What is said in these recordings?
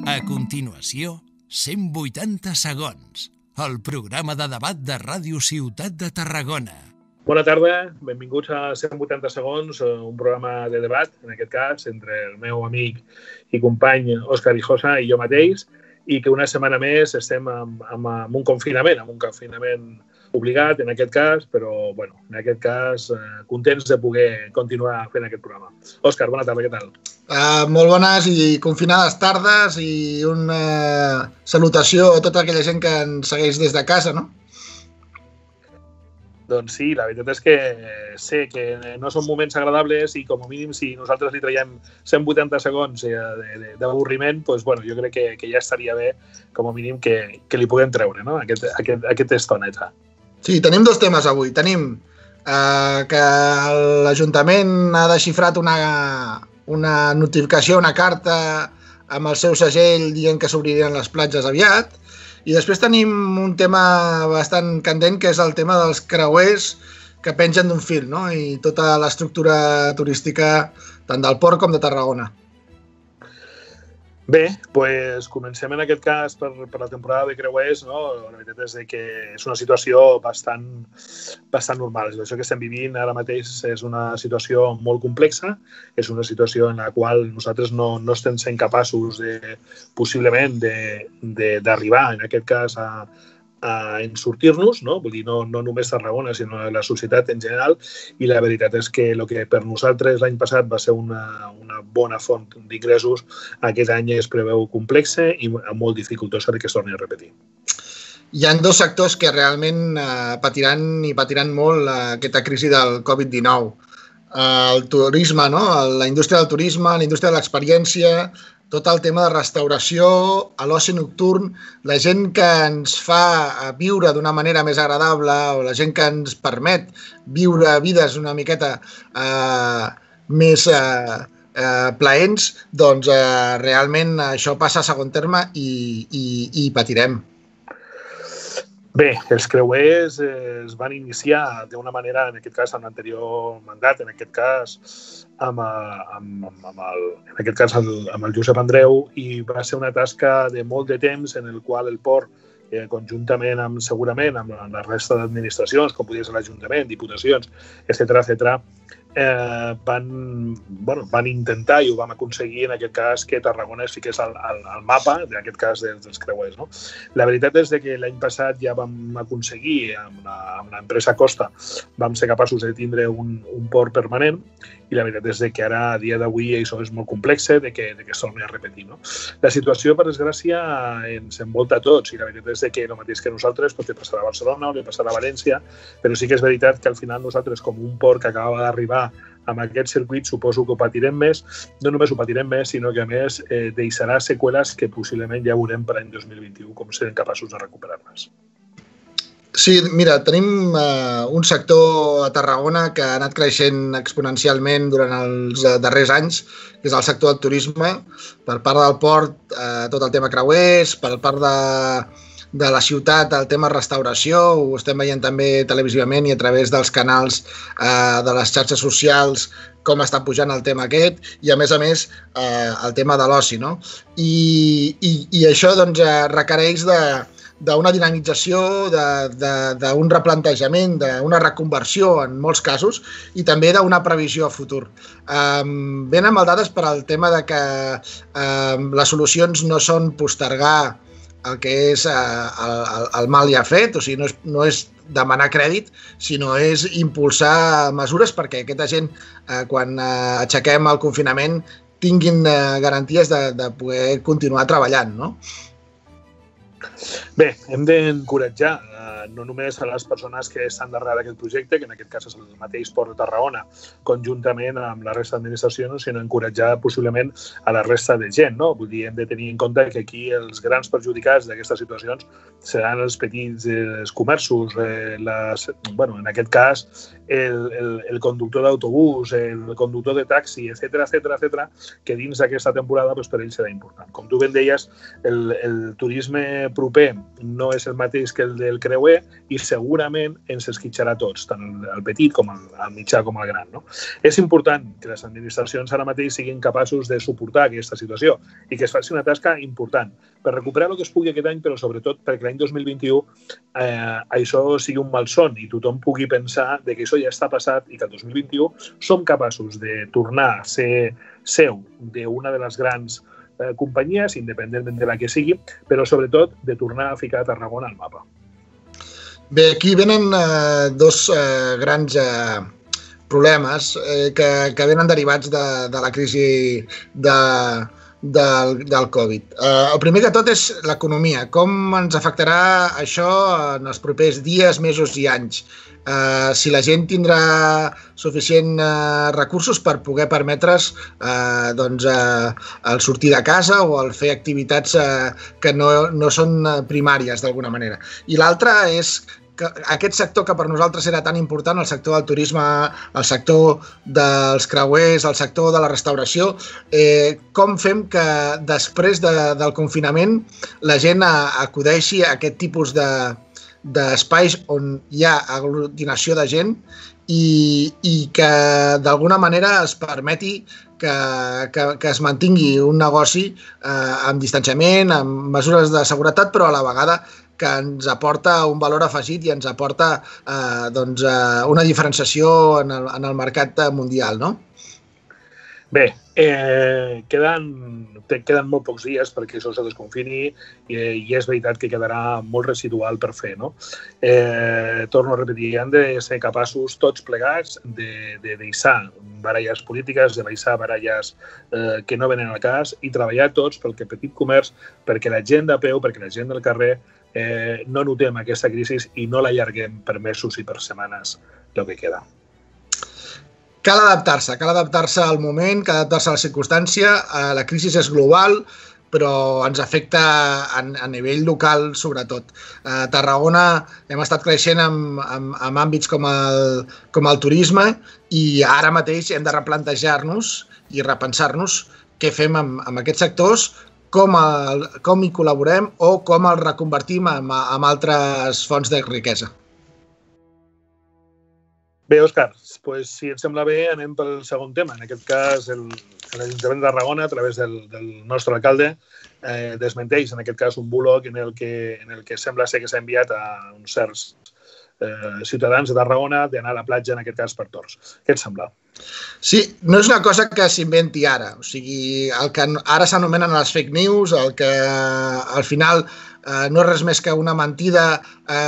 A continuació, 180 segons, el programa de debat de Ràdio Ciutat de Tarragona. Bona tarda, benvinguts a 180 segons, un programa de debat, en aquest cas, entre el meu amic i company Òscar Ijosa i jo mateix, i que una setmana més estem amb un confinament obligat, en aquest cas, però, bueno, en aquest cas, contents de poder continuar fent aquest programa. Òscar, bona tarda, què tal? Molt bones i confinades tardes i una salutació a tota aquella gent que ens segueix des de casa, no? Doncs sí, la veritat és que sé que no són moments agradables i com a mínim si nosaltres li traiem 180 segons d'avorriment, doncs bueno, jo crec que ja estaria bé com a mínim que li puguem treure, no? Aquesta estoneta. Sí, tenim dos temes avui. Tenim que l'Ajuntament ha desxifrat una notificació, una carta amb el seu segell dient que s'obriran les platges aviat. I després tenim un tema bastant candent, que és el tema dels creuers que pengen d'un fil, no? I tota l'estructura turística tant del Port com de Tarragona. Bé, doncs comencem en aquest cas per la temporada de creuers, no? La veritat és que és una situació bastant normal. La situació que estem vivint ara mateix és una situació molt complexa, és una situació en la qual nosaltres no estem sent capaços possiblement d'arribar, en aquest cas, a sortir-nos, no? Vull dir, no només Tarragona, sinó la societat en general, i la veritat és que el que per nosaltres l'any passat va ser una bona font d'ingressos, aquest any es preveu complexe i molt dificultós que es torni a repetir. Hi ha dos sectors que realment patiran molt aquesta crisi del Covid-19. El turisme, no? La indústria del turisme, la indústria de l'experiència, tot el tema de restauració, l'oci nocturn, la gent que ens fa viure d'una manera més agradable o la gent que ens permet viure vides una miqueta més plaents, doncs realment això passa a segon terme i patirem. Bé, els creuers es van iniciar d'una manera, en aquest cas, en l'anterior mandat, en aquest cas, amb el Josep Andreu, i va ser una tasca de molt de temps en el qual el Port, conjuntament segurament amb la resta d'administracions, com podia ser l'Ajuntament, diputacions, etcètera, van intentar i ho vam aconseguir en aquest cas que Tarragona es fiqués al mapa, en aquest cas dels creuers, no? La veritat és que l'any passat ja vam aconseguir, amb l'empresa Costa, vam ser capaços de tindre un port permanent i la veritat és que ara, a dia d'avui, això és molt complex de que es torni a repetir, no? La situació, per desgràcia, ens envolta a tots i la veritat és que el mateix que nosaltres pot passar a Barcelona o li passarà a València, però sí que és veritat que al final nosaltres, com un port que acaba d'arribar amb aquest circuit, suposo que ho patirem més. No només ho patirem més, sinó que a més deixarà seqüeles que possiblement ja veurem per l'any 2021 com serem capaços de recuperar-les. Sí, mira, tenim un sector a Tarragona que ha anat creixent exponencialment durant els darrers anys, que és el sector del turisme. Per part del port, tot el tema creuers, per part de la ciutat, el tema restauració, ho estem veient també televisivament i a través dels canals de les xarxes socials, com està pujant el tema aquest, i a més el tema de l'oci, no? I això doncs requereix d'una dinamització, d'un replantejament, d'una reconversió en molts casos i també d'una previsió a futur. Venen amb dades per al tema de que les solucions no són postergar el que és el mal ja fet, o sigui, no és demanar crèdit, sinó és impulsar mesures perquè aquesta gent, quan aixequem el confinament, tinguin garanties de poder continuar treballant, no? Bé, hem d'encoratjar no només a les persones que estan darrere d'aquest projecte, que en aquest cas és el mateix Port de Tarragona, conjuntament amb la resta d'administracions, sinó encoratjar possiblement a la resta de gent, no? Vull dir, hem de tenir en compte que aquí els grans perjudicats d'aquestes situacions seran els petits comerços, en aquest cas el conductor d'autobús, el conductor de taxi, etcètera, que dins d'aquesta temporada per ells serà important. Com tu ben deies, el turisme proper no és el mateix que el del creuer i segurament ens esquitxarà tots, tant el petit com el mitjà com el gran. No? És important que les administracions ara mateix siguin capaços de suportar aquesta situació i que es faci una tasca important per recuperar el que es pugui aquest any, però sobretot perquè l'any 2021 això sigui un malson i tothom pugui pensar que això ja està passat i que el 2021 som capaços de tornar a ser seu d'una de les grans companyies, independentment de la que sigui, però sobretot de tornar a ficar Tarragona al mapa. Bé, aquí venen dos grans problemes que venen derivats de la crisi del Covid. El primer que tot és l'economia. Com ens afectarà això en els propers dies, mesos i anys? Si la gent tindrà suficient recursos per poder permetre's el sortir de casa o el fer activitats que no són primàries d'alguna manera. I l'altre és que aquest sector que per nosaltres era tan important, el sector del turisme, el sector dels creuers, el sector de la restauració, com fem que després del confinament la gent acudeixi a aquest tipus d'espais on hi ha aglutinació de gent i que d'alguna manera es permeti que es mantingui un negoci amb distanciament, amb mesures de seguretat, però a la vegada que ens aporta un valor afegit i ens aporta una diferenciació en el mercat mundial, no? Bé, queden molt pocs dies perquè això se desconfini i és veritat que quedarà molt residual per fer, no? Torno a repetir, hem de ser capaços tots plegats de deixar baralles polítiques, de deixar baralles que no venen al cas i treballar tots pel que petit comerç, perquè la gent de peu, perquè la gent del carrer no notem aquesta crisi i no l'allarguem per mesos i per setmanes el que queda. Cal adaptar-se al moment, cal adaptar-se a la circumstància. La crisi és global, però ens afecta a nivell local, sobretot. A Tarragona hem estat creixent en àmbits com el turisme i ara mateix hem de replantejar-nos i repensar-nos què fem amb aquests sectors, com hi col·laborem o com els reconvertim en altres fonts de riquesa. Bé, Òscar, si et sembla bé, anem pel segon tema. En aquest cas, l'Ajuntament de Tarragona, a través del nostre alcalde, desmenteix, en aquest cas, un bulo en el que sembla ser que s'ha enviat a uns certs ciutadans de Tarragona d'anar a la platja, en aquest cas, per torns. Què et sembla? Sí, no és una cosa que s'inventi ara. O sigui, el que ara s'anomenen les fake news, el que al final no és res més que una mentida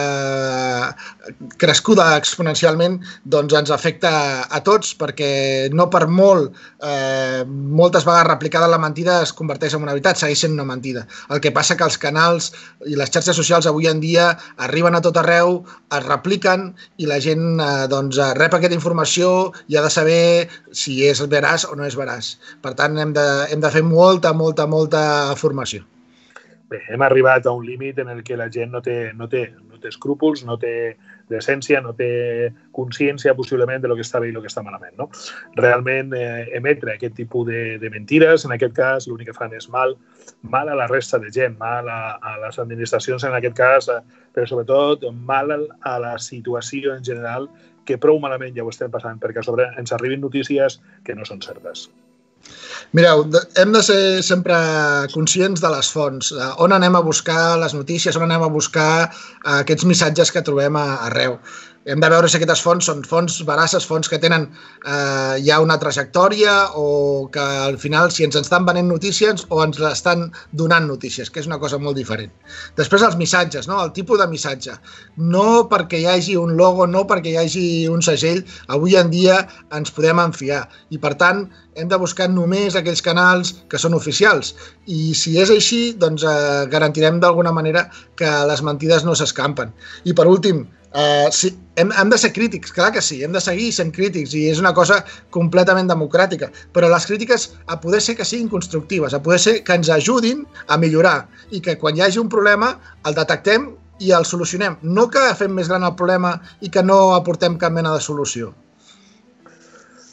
crescuda exponencialment, doncs ens afecta a tots, perquè no per moltes vegades replicada la mentida es converteix en una veritat, segueix sent una mentida. El que passa que els canals i les xarxes socials avui en dia arriben a tot arreu, es repliquen i la gent rep aquesta informació i ha de saber si és veraç o no és veraç. Per tant, hem de fer molta formació. Bé, hem arribat a un límit en el que la gent no té escrúpols, no té decència, no té consciència possiblement de lo que està bé i el que està malament. No? Realment, emetre aquest tipus de mentides, en aquest cas, l'únic que fan és mal a la resta de gent, mal a les administracions en aquest cas, però sobretot mal a la situació en general, que prou malament ja ho estem passant, perquè a sobre ens arribin notícies que no són certes. Mireu, hem de ser sempre conscients de les fonts, on anem a buscar les notícies, on anem a buscar aquests missatges que trobem arreu. Hem de veure si aquestes fonts són fonts veraces, fonts que tenen ja una trajectòria o que al final si ens estan venent notícies o ens estan donant notícies, que és una cosa molt diferent. Després els missatges, no? El tipus de missatge. No perquè hi hagi un logo, no perquè hi hagi un segell, avui en dia ens podem enfiar i per tant hem de buscar només aquells canals que són oficials i si és així doncs garantirem d'alguna manera que les mentides no s'escampen. I per últim, sí, hem de ser crítics, clar que sí, hem de seguir sent crítics i és una cosa completament democràtica, però les crítiques a poder ser que siguin constructives, a poder ser que ens ajudin a millorar i que quan hi hagi un problema el detectem i el solucionem, no que fem més gran el problema i que no aportem cap mena de solució.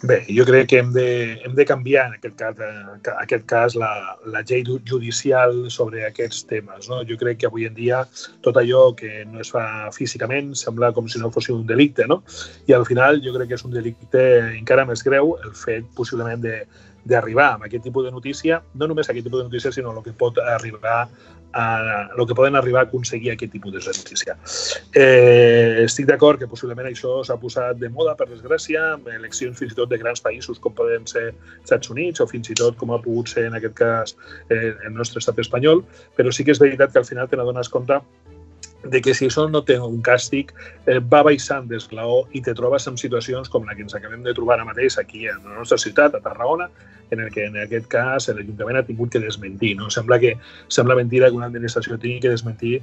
Bé, jo crec que hem de canviar en aquest cas la llei judicial sobre aquests temes. No? Jo crec que avui en dia tot allò que no es fa físicament sembla com si no fos un delicte, no? I al final jo crec que és un delicte encara més greu el fet possiblement d'arribar a aquest tipus de notícia, no només a aquest tipus de notícia, sinó el que pot arribar el que poden arribar a aconseguir aquest tipus de notícia. Estic d'acord que possiblement això s'ha posat de moda, per desgràcia, amb eleccions fins i tot de grans països com poden ser Estats Units o fins i tot com ha pogut ser en aquest cas el nostre estat espanyol, però sí que és veritat que al final te n'adones compte de que si això no té un càstig, va baixant d'esglaó i te trobes en situacions com la que ens acabem de trobar ara mateix aquí a la nostra ciutat, a Tarragona, en el que en aquest cas l'Ajuntament ha tingut que desmentir. No? Sembla mentida que una administració tingui que desmentir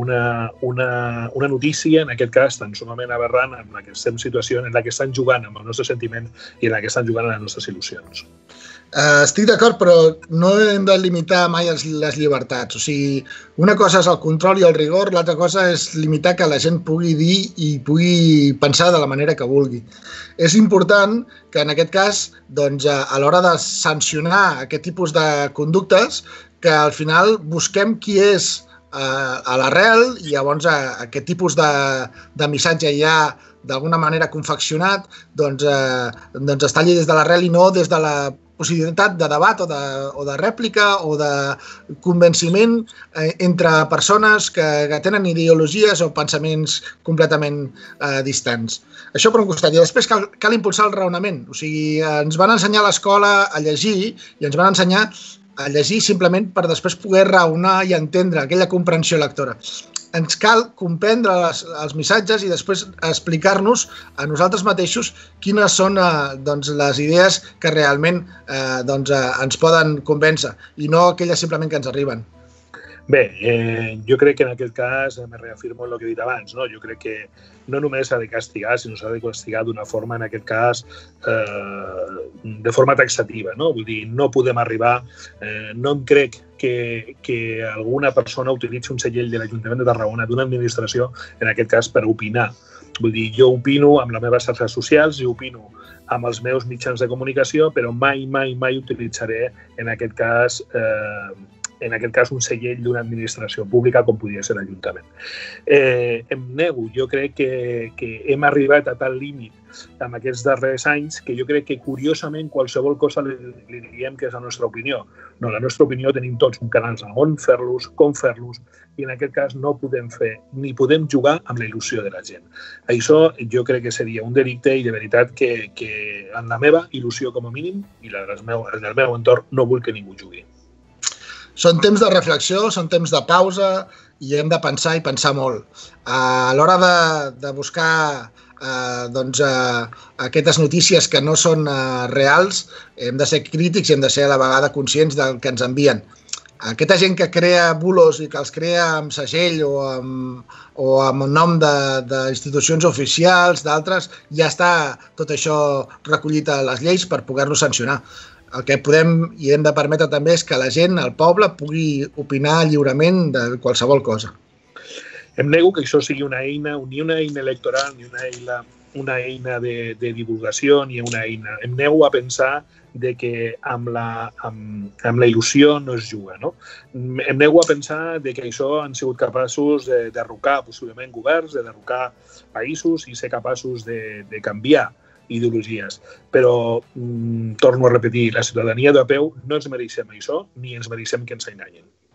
una notícia, en aquest cas tan sumament aberrant, en la que estem en situació en la que estan jugant amb el nostre sentiment i en la que estan jugant amb les nostres il·lusions. Estic d'acord, però no hem de limitar mai les llibertats. O sigui, una cosa és el control i el rigor, l'altra cosa és limitar que la gent pugui dir i pugui pensar de la manera que vulgui. És important que en aquest cas, doncs, a l'hora de sancionar aquest tipus de conductes, que al final busquem qui és a l'arrel i llavors aquest tipus de missatge ja d'alguna manera confeccionat doncs es talli des de l'arrel i no des de la possibilitat de debat o de rèplica o de convenciment entre persones que tenen ideologies o pensaments completament distants. Això per un costat. I després cal impulsar el raonament. O sigui, ens van ensenyar a l'escola a llegir i ens van ensenyar a llegir simplement per després poder raonar i entendre aquella comprensió lectora. Ens cal comprendre els missatges i després explicar-nos a nosaltres mateixos quines són les idees que realment ens poden convèncer i no aquelles simplement que ens arriben. Bé, jo crec que en aquest cas me reafirmo en el que he dit abans. No? Jo crec que no només s'ha de castigar, sinó s'ha de castigar d'una forma, en aquest cas, de forma taxativa. No? Vull dir, no podem arribar... No em crec que alguna persona utilitzi un segell de l'Ajuntament de Tarragona, d'una administració, en aquest cas, per opinar. Vull dir, jo opino amb les meves xarxes socials, jo opino amb els meus mitjans de comunicació, però mai utilitzaré, en aquest cas, un segell d'una administració pública com podria ser l'Ajuntament. Em nego, jo crec que hem arribat a tal límit en aquests darrers anys que jo crec que, curiosament, qualsevol cosa li diríem que és la nostra opinió. No, la nostra opinió tenim tots un canal on fer-los, com fer-los, i en aquest cas no podem fer ni podem jugar amb la il·lusió de la gent. Això jo crec que seria un delicte i de veritat que en la meva il·lusió com a mínim i en el meu entorn no vull que ningú jugui. Són temps de reflexió, són temps de pausa i hem de pensar i pensar molt. A l'hora de buscar aquestes notícies que no són reals, hem de ser crítics i hem de ser a la vegada conscients del que ens envien. Aquesta gent que crea bulos i que els crea amb segell o amb nom d'institucions oficials, d'altres, ja està tot això recollit a les lleis per poder-los sancionar. El que podem i hem de permetre també és que la gent, el poble, pugui opinar lliurement de qualsevol cosa. Em nego que això sigui una eina, ni una eina electoral, ni una eina de divulgació, ni una eina... Em nego a pensar que amb la il·lusió no es juga. No? Em nego a pensar que això han sigut capaços de derrocar possiblement governs, de derrocar països i ser capaços de canviar ideologies. Però, torno a repetir, la ciutadania de peu no ens mereixem això ni ens mereixem que ens enganyen.